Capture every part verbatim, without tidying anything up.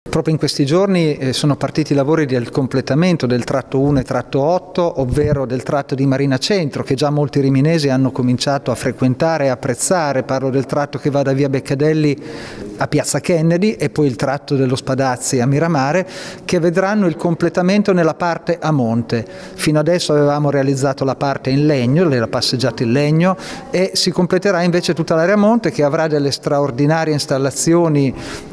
Proprio in questi giorni eh, sono partiti i lavori del completamento del tratto uno e tratto otto, ovvero del tratto di Marina Centro, che già molti riminesi hanno cominciato a frequentare e apprezzare. Parlo del tratto che va da via Beccadelli a piazza Kennedy e poi il tratto dello Spadazzi a Miramare, che vedranno il completamento nella parte a monte. Fino adesso avevamo realizzato la parte in legno, la passeggiata in legno, e si completerà invece tutta l'area a monte, che avrà delle straordinarie installazioni,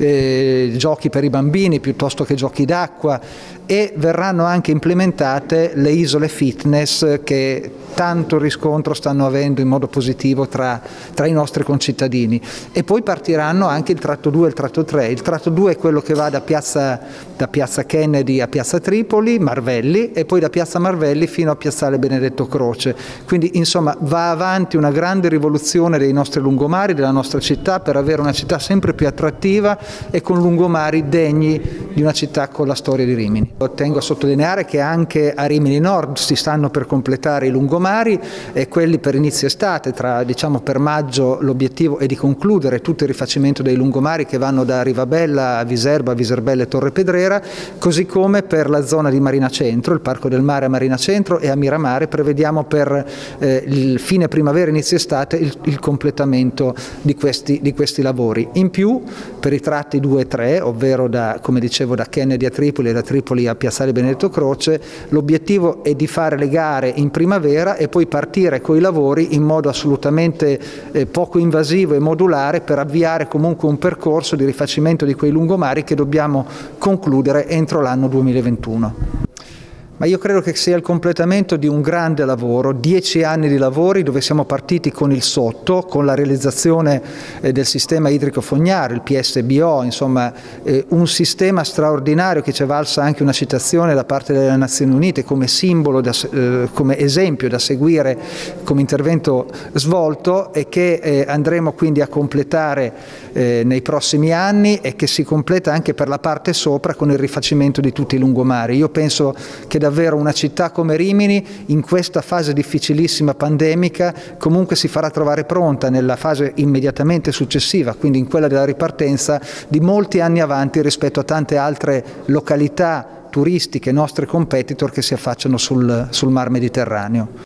eh, giochi per i bambini piuttosto che giochi d'acqua, e verranno anche implementate le isole fitness che tanto riscontro stanno avendo in modo positivo tra, tra i nostri concittadini. E poi partiranno anche il tratto due e il tratto tre. Il tratto due è quello che va da piazza, da piazza Kennedy a piazza Tripoli, Marvelli, e poi da piazza Marvelli fino a piazzale Benedetto Croce. Quindi insomma va avanti una grande rivoluzione dei nostri lungomari, della nostra città, per avere una città sempre più attrattiva e con lungomari degni di una città con la storia di Rimini. Tengo a sottolineare che anche a Rimini Nord si stanno per completare i lungomari, e quelli per inizio estate, tra, diciamo, per maggio l'obiettivo è di concludere tutto il rifacimento dei lungomari che vanno da Rivabella a Viserba, Viserbella e Torre Pedrera, così come per la zona di Marina Centro, il Parco del Mare a Marina Centro, e a Miramare prevediamo per eh, il fine primavera, inizio estate il, il completamento di questi, di questi lavori. In più per i tratti due e tre, ovvero da, come dicevo, da Kennedy a Tripoli e da Tripoli a piazzale Benedetto Croce, l'obiettivo è di fare le gare in primavera e poi partire con i lavori in modo assolutamente eh, poco invasivo e modulare, per avviare comunque un percorso di rifacimento di quei lungomari che dobbiamo concludere entro l'anno duemilaventuno. Ma io credo che sia il completamento di un grande lavoro, dieci anni di lavori dove siamo partiti con il sotto, con la realizzazione eh, del sistema idrico fognario, il P S B O, insomma eh, un sistema straordinario che ci è valsa anche una citazione da parte delle Nazioni Unite come simbolo, da, eh, come esempio da seguire come intervento svolto, e che eh, andremo quindi a completare eh, nei prossimi anni, e che si completa anche per la parte sopra con il rifacimento di tutti i lungomari. Io penso che davvero una città come Rimini in questa fase difficilissima pandemica comunque si farà trovare pronta nella fase immediatamente successiva, quindi in quella della ripartenza, di molti anni avanti rispetto a tante altre località turistiche, nostre competitor, che si affacciano sul, sul mar Mediterraneo.